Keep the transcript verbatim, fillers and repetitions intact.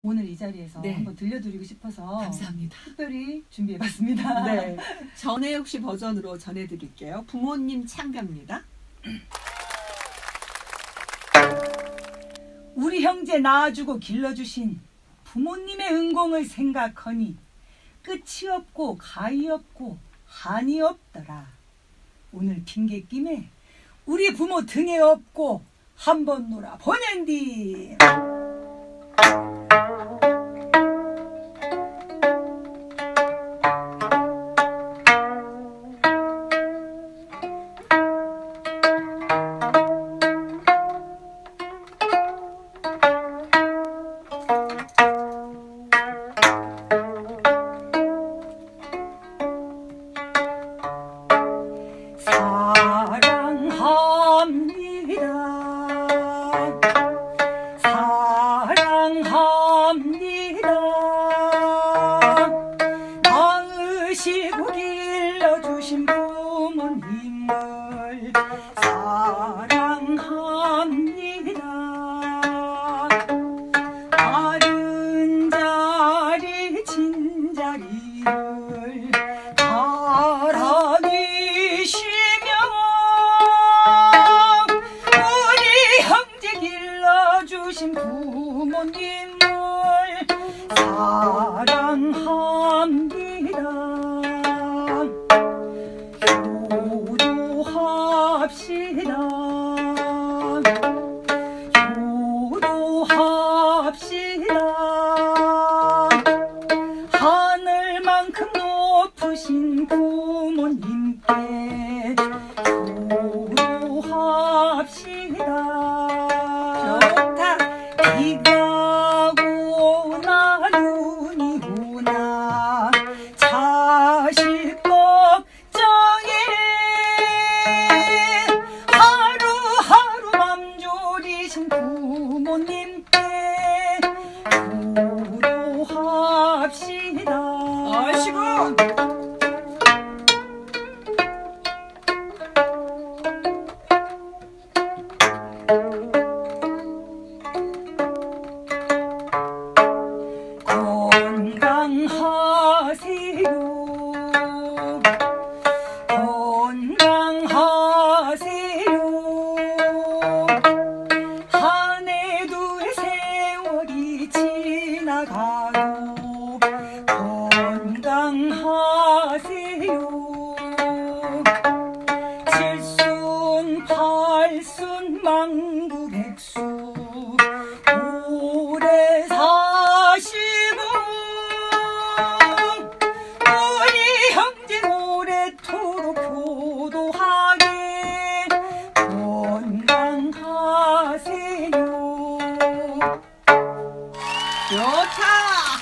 오늘 이 자리에서 네. 한번 들려드리고 싶어서 감사합니다. 특별히 준비해봤습니다. 네, 전혜옥 씨 버전으로 전해드릴게요. 부모님 창가입니다. 우리 형제 낳아주고 길러주신 부모님의 은공을 생각하니 끝이 없고 가히 없고 한이 없더라. 오늘 핑계김에 우리 부모 등에 업고 한번 놀아 보낸디. 낳으시고 길러주신 부모님을 사랑합니다. 바른 자리 진자리를 바라니시며 우리 형제 길러주신 부모님을 사랑합니다. 효도합시다. 효도합시다. 하늘만큼 높으신 부모님께 효도합시다. 좋다. 비가 오나 눈이 오나 자식 걱정에 하루하루 맘 졸이신 부모님께 효도합시다. 아이고. 건강하세요. 건강하세요. 한 해도 세월이 지나가도 건강하세요. 칠순 팔순 만구백수 오래 사시고 우리 형제 오래도록 효도하게 건강하세요. 좋다.